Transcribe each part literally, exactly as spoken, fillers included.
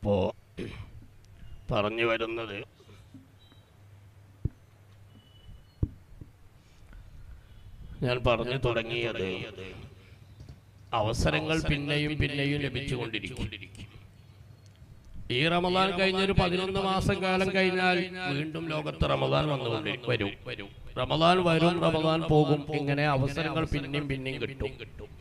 അപ്പോൾ പറഞ്ഞു വരുന്നത് ഞാൻ പറഞ്ഞു തുടങ്ങിയത് അവസരങ്ങൾ പിന്നെയും പിന്നെയും ലഭിച്ചുകൊണ്ടിരിക്കും. ഈ റമദാൻ കഴിഞ്ഞൊരു പതിനൊന്ന് മാസം കാലം കഴിഞ്ഞാൽ വീണ്ടും ലോകത്ത് റമദാൻ വന്നുകൊണ്ട് വരും വരും റമദാൻ വരും റമദാൻ പോകും. ഇങ്ങനെ അവസരങ്ങൾ പിന്നെയും പിന്നെയും കിട്ടും.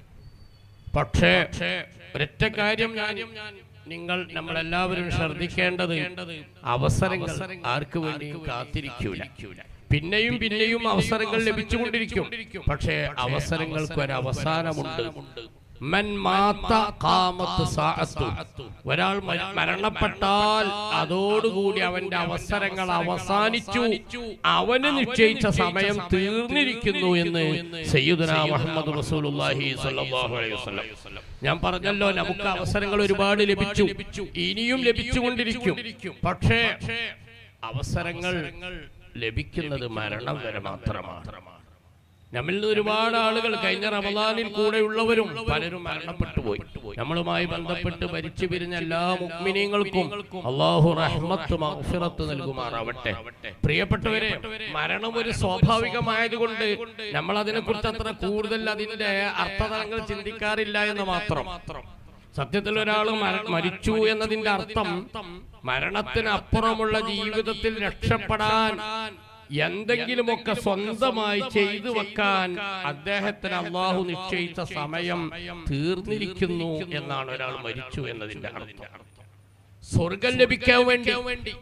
പക്ഷേ ഒരൊറ്റ കാര്യം ഞാൻ നിങ്ങൾ നമ്മളെല്ലാവരും ശ്രദ്ധിക്കേണ്ടത്, അവസരങ്ങൾ ആർക്ക് വേണ്ടിയും കാത്തിരിക്കൂല. പിന്നെയും പിന്നെയും അവസരങ്ങൾ ലഭിച്ചുകൊണ്ടിരിക്കും. പക്ഷേ അവസരങ്ങൾക്ക് ഒരു അവസാനമുണ്ട്. മൻ മാത ഖാമത്ത് സഅത്തു, ഒരാൾ മരണപ്പെട്ടാൽ അതോടുകൂടി അവന്റെ അവസരങ്ങൾ അവസാനിച്ചു, അവന് നിശ്ചയിച്ച സമയം തീർന്നിരിക്കുന്നു എന്ന് സയ്യിദുനാ മുഹമ്മദ് റസൂലുള്ളാഹി സ്വല്ലല്ലാഹു അലൈഹി വസല്ലം. ഞാൻ പറഞ്ഞല്ലോ, നമുക്ക് അവസരങ്ങൾ ഒരുപാട് ലഭിച്ചു, ഇനിയും ലഭിച്ചുകൊണ്ടിരിക്കും. പക്ഷേ അവസരങ്ങൾ ലഭിക്കുന്നത് മരണം വരെ മാത്രമാണ്. നമ്മിൽ നിന്ന് ഒരുപാട് ആളുകൾ കഴിഞ്ഞ റമദാനിൽ കൂടെയുള്ളവരും പലരും മരണപ്പെട്ടു പോയി. നമ്മളുമായി ബന്ധപ്പെട്ട് മരിച്ചു പിരിഞ്ഞ എല്ലാ മുഅ്മിനീങ്ങൾക്കും അല്ലാഹു റഹ്മത്ത് മഗ്ഫിറത്ത് നൽകുമാറാവട്ടെ. പ്രിയപ്പെട്ടവരെ, മരണം ഒരു സ്വാഭാവികമായതുകൊണ്ട് നമ്മൾ അതിനെക്കുറിച്ച് അത്ര കൂടുതൽ അതിന്റെ അർത്ഥതലങ്ങൾ ചിന്തിക്കാറില്ല എന്ന് മാത്രം. സത്യത്തിൽ ഒരാൾ മരിച്ചു എന്നതിന്റെ അർത്ഥം മരണത്തിനപ്പുറമുള്ള ജീവിതത്തിൽ രക്ഷപ്പെടാൻ എന്തെങ്കിലുമൊക്കെ സ്വന്തമായി ചെയ്തു വെക്കാൻ അദ്ദേഹത്തിന് അള്ളാഹു നിശ്ചയിച്ച സമയം തീർന്നിരിക്കുന്നു എന്നാണ് ഒരാൾ മരിച്ചു എന്നതിന്റെ അർത്ഥം. സ്വർഗം ലഭിക്കാൻ വേണ്ടി,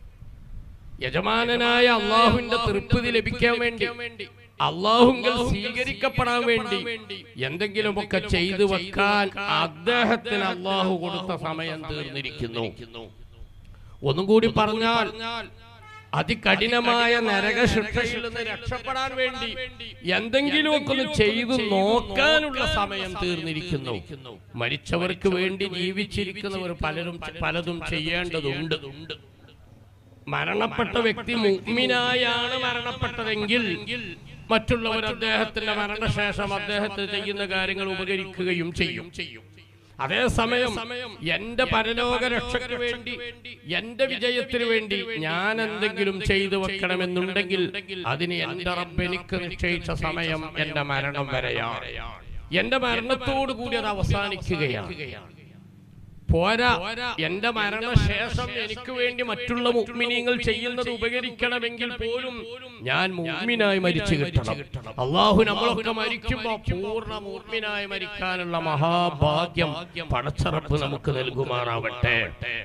യജമാനനായ അള്ളാഹുവിന്റെ തൃപ്തി ലഭിക്കാൻ വേണ്ടി, അള്ളാഹുങ്കൽ സ്വീകരിക്കപ്പെടാൻ വേണ്ടി എന്തെങ്കിലുമൊക്കെ ചെയ്തു വെക്കാൻ അദ്ദേഹത്തിന് അള്ളാഹു കൊടുത്ത സമയം തീർന്നിരിക്കുന്നു. ഒന്നും കൂടി പറഞ്ഞാൽ, അതികഠിനമായ നരക ശിക്ഷയിൽ നിന്ന് രക്ഷപ്പെടാൻ വേണ്ടി എന്തെങ്കിലുമൊക്കെ ഒന്ന് ചെയ്തു നോക്കാനുള്ള സമയം തീർന്നിരിക്കുന്നു. മരിച്ചവർക്ക് വേണ്ടി ജീവിച്ചിരിക്കുന്നവർ പലരും പലതും ചെയ്യേണ്ടതുണ്ട്. മരണപ്പെട്ട വ്യക്തി മുഅ്മിനായാണ് മരണപ്പെട്ടതെങ്കിൽ മറ്റുള്ളവർ അദ്ദേഹത്തിന്റെ മരണശേഷം അദ്ദേഹത്തിന് ചെയ്യുന്ന കാര്യങ്ങൾ ഉപകരിക്കുകയും ചെയ്യും. അതേസമയം എന്റെ പരലോക രക്ഷയ്ക്ക് വേണ്ടി, എന്റെ വിജയത്തിന് വേണ്ടി ഞാൻ എന്തെങ്കിലും ചെയ്തു വെക്കണമെന്നുണ്ടെങ്കിൽ അതിന് എന്റെ റബ്ബ് എനിക്ക് നിശ്ചയിച്ച സമയം എന്റെ മരണം വരെയാണ്. എന്റെ മരണത്തോടു കൂടി അത് അവസാനിക്കുകയാണ്. പോരാ, എന്റെ മരണശേഷം എനിക്ക് വേണ്ടി മറ്റുള്ള മുഅ്മിനീങ്ങൾ ചെയ്യുന്നത് ഉപകരിക്കണമെങ്കിൽ പോലും ഞാൻ മുഅ്മിനായി മരിച്ചു കിട്ടണം. അല്ലാഹു നമ്മളൊക്കെ മരിക്കുമ്പോൾ പൂർണ്ണ മുഅ്മിനായി മരിക്കാനുള്ള മഹാഭാഗ്യം പടച്ച റബ്ബ് നമുക്ക് നൽകുമാറാവട്ടെ.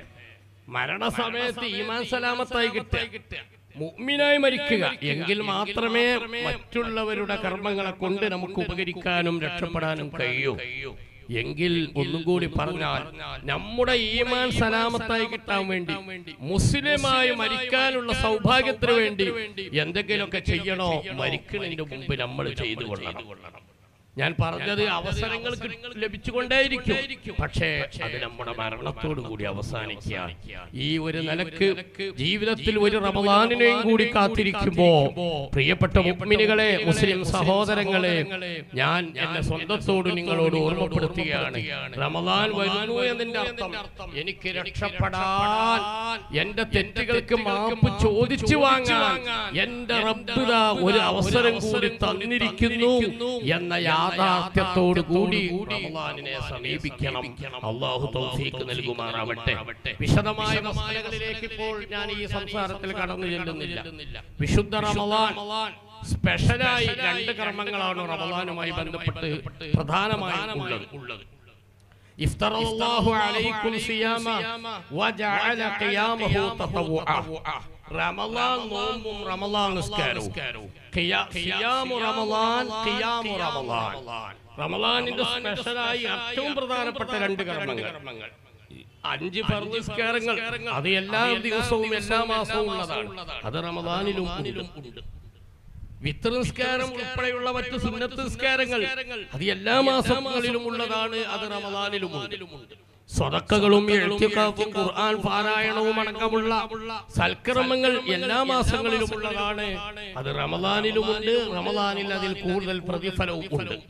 മരണസമയത്ത് ഈമാൻ സലാമത്തായി കിട്ടുക, മുഅ്മിനായി മരിക്കുക, എങ്കിൽ മാത്രമേ മറ്റുള്ളവരുടെ കർമ്മങ്ങളെ കൊണ്ട് നമുക്ക് ഉപകരിക്കാനും രക്ഷപ്പെടാനും കഴിയൂ. എങ്കിൽ ഒന്നും കൂടി പറഞ്ഞാൽ, നമ്മുടെ ഈമാൻ സലാമത്തായി കിട്ടാൻ വേണ്ടി, മുസ്ലിമായി മരിക്കാനുള്ള സൗഭാഗ്യത്തിന് വേണ്ടി എന്തെങ്കിലുമൊക്കെ ചെയ്യണോ, മരിക്കുന്നതിന്റെ മുമ്പ് നമ്മൾ ചെയ്തു കൊള്ളണം. ഞാൻ പറഞ്ഞത് അവസരങ്ങൾ ലഭിച്ചുകൊണ്ടേയിരിക്കും, പക്ഷേ അത് നമ്മുടെ മരണത്തോടു കൂടി അവസാനിക്കുക. ഈ ഒരു നിലക്ക് ജീവിതത്തിൽ ഒരു റമദാനിനെയും കൂടി കാത്തിരിക്കുമ്പോ, പ്രിയപ്പെട്ട മുഅ്മിനുകളെ, മുസ്ലിം സഹോദരങ്ങളെ, ഞാൻ എന്റെ സ്വന്തത്തോട് നിങ്ങളോട് ഓർമ്മപ്പെടുത്തുകയാണ്, റമദാൻ വരുന്നു എന്നതിന്റെ അർത്ഥം എനിക്ക് രക്ഷപ്പെടാൻ, എന്റെ തെറ്റുകൾക്ക് മാപ്പ് ചോദിച്ചു വാങ്ങാൻ എന്റെ റബ്ബ് ഒരു അവസരം കൂടി തന്നിരിക്കുന്നു എന്ന യാഥാർത്ഥ്യത്തോടു കൂടി റമദാനിനെ സമീപിക്കണം. അല്ലാഹു തൗഫീഖ് നൽകുമാറാവട്ടെ. വിശദമായ മസാലകളിലേക്ക് ഇപ്പോൾ ഞാൻ ഈ സംസാരത്തിൽ കടന്നു ചെല്ലുന്നില്ല. വിശുദ്ധ റമദാൻ സ്പെഷ്യലായി രണ്ട് കർമ്മങ്ങളാണ് റമദാനുമായി ബന്ധപ്പെട്ട് പ്രധാനമായും ഉള്ളത്. ഇഫ്തറല്ലാഹു അലൈക്കും സിയാമ വജഅല ഖിയാമഹു തതവ്വുഅ. റമദാൻ നോമ്പും റമദാൻ നിസ്കാരവും, ഖിയാമു റമദാൻ, ഖിയാമു റമദാൻ. റമദാനിന്റെ സ്പെഷ്യലായി ഏറ്റവും പ്രധാനപ്പെട്ട രണ്ട് കർമ്മങ്ങൾ, അഞ്ച് ഫർദ് നിസ്കാരങ്ങൾ, അത് എല്ലാ ദിവസവും എല്ലാ മാസവും ഉള്ളതാണ്, അത് റമദാനിലും ഉണ്ട്. വിത്ർ നിസ്കാരം ഉൾപ്പെടെയുള്ള മറ്റു സുന്നത്ത് നിസ്കാരങ്ങൾ അത് എല്ലാ മാസങ്ങളിലും ഉള്ളതാണ്, അത് റമദാനിലും ഉണ്ട്. സ്വതക്കകളും ഇഅ്തികാഫും ഖുർആൻ പാരായണവും അടക്കമുള്ള സൽക്കർമ്മങ്ങൾ എല്ലാ മാസങ്ങളിലും ഉള്ളതാണ്, അത് റമദാനിലുമുണ്ട്. റമദാനിൽ അതിൽ കൂടുതൽ പ്രതിഫലവും ഉണ്ട്.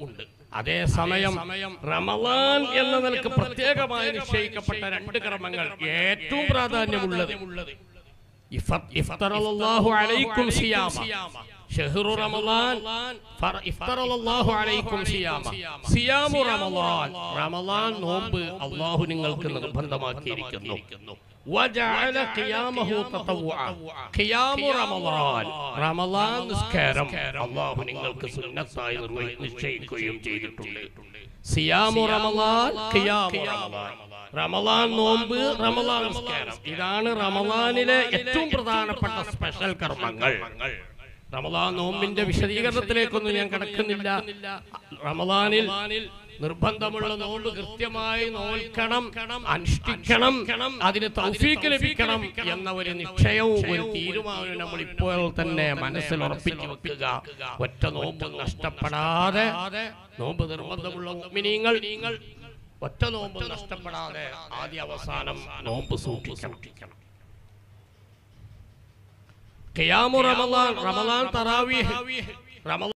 അതേ സമയം റമളാൻ എന്ന നിലക്ക് പ്രത്യേകമായി നിശ്ചയിക്കപ്പെട്ട രണ്ട് കർമ്മങ്ങൾ ഏറ്റവും പ്രാധാന്യമുള്ളത് ഇഫ്തറല്ലാഹു അലൈക്കും സിയാമ ഷഹ്റു റമളാൻ ഇഫ്തറല്ലാഹു അലൈക്കും സിയാമ സിയാമു റമളാൻ റമളാൻ നോമ്പ് അല്ലാഹു നിങ്ങൾക്ക് നിർബന്ധമാക്കിയിരിക്കുന്നു വജഅല ഖിയാമഹു തതവ്വുഅ ഖിയാമു റമളാൻ റമളാൻ നിസ്കാരം അല്ലാഹു നിങ്ങൾക്ക് സുന്നത്തായി നിശ്ചയിക്കുകയും ചെയ്തിട്ടുണ്ട് സിയാമു റമളാൻ ഖിയാമു റമളാൻ റമളാൻ നോമ്പ് റമളാൻ നിസ്കാരം ഇതാണ് റമളാനിലെ ഏറ്റവും പ്രധാനപ്പെട്ട സ്പെഷ്യൽ കർമ്മങ്ങൾ റമളാൻ നോമ്പിന്റെ വിശദീകരണത്തിലേക്കൊന്നും ഞാൻ കടക്കുന്നില്ല റമളാനിൽ നിർബന്ധമുള്ള നോമ്പ് കൃത്യമായി നോൽക്കണം അനുഷ്ഠിക്കണം അതിന് തൗഫീക്ക് ലഭിക്കണം എന്ന ഒരു നിശ്ചയവും ഒരു തീരുമാനവും നമ്മൾ ഇപ്പോൾ തന്നെ മനസ്സിൽ ഉറപ്പിച്ചു വെക്കുക ഒറ്റ നോമ്പ് നഷ്ടപ്പെടാതെ നോമ്പ് നിർബന്ധമുള്ള മുഅ്മിനീങ്ങൾ ഒറ്റ നോമ്പ് നഷ്ടപ്പെടാതെ ആദ്യ അവസാനം നോമ്പ് സൂക്ഷിക്കണം ഖിയാമു റമളാൻ റമളാൻ തറാവീഹ് റമളാൻ